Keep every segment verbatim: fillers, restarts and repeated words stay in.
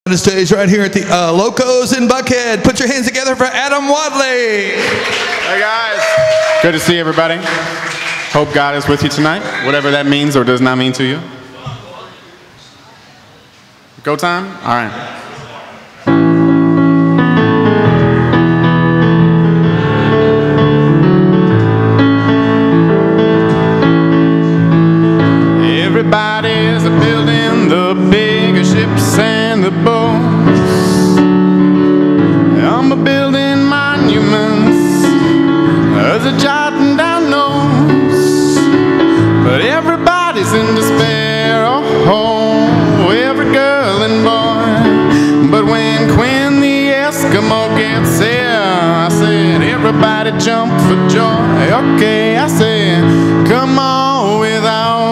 The stage right here at the uh, Locos in Buckhead. Put your hands together for Adam Wadley. Hey guys, good to see everybody. Hope God is with you tonight, whatever that means or does not mean to you. Go time? All right. Everybody's building the bigger ships and the boats. I'm a building monuments, others are jotting down notes. But everybody's in despair, oh, every girl and boy. But when Quinn the Eskimo gets here, I said, everybody jump for joy. Okay, I said, come on without.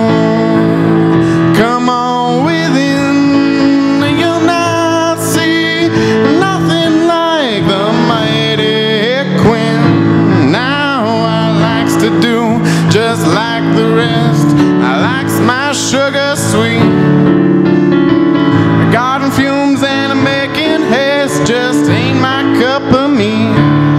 Come on within, you'll not see nothing like the mighty Quinn. Now I likes to do just like the rest. I likes my sugar sweet. Garden fumes and making haste just ain't my cup of meat.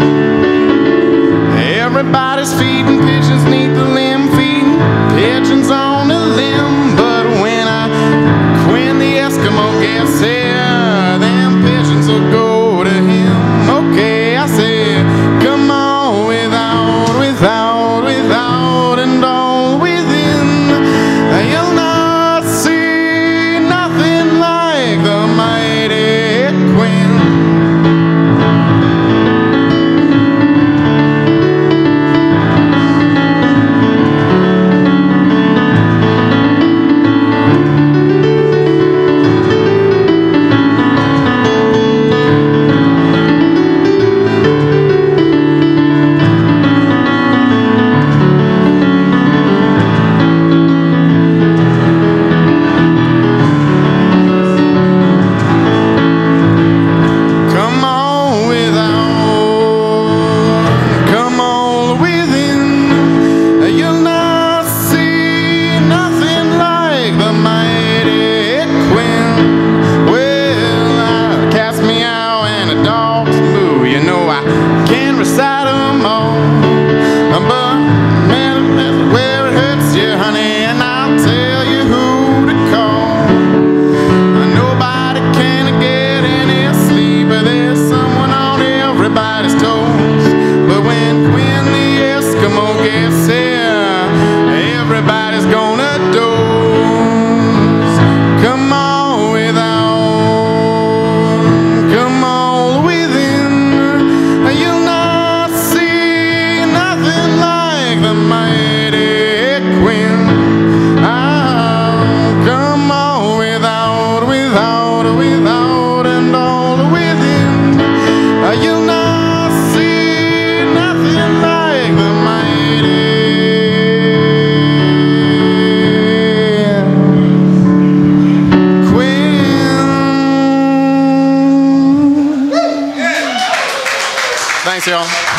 Everybody's feeding pigeons neath the limb, feeding pigeons on the limb. But when I, when the Eskimo gets here, them pigeons will go to him. Okay, I said, come on without, without, without, and all within. You'll not see nothing like the mighty Quinn. Thanks, y'all.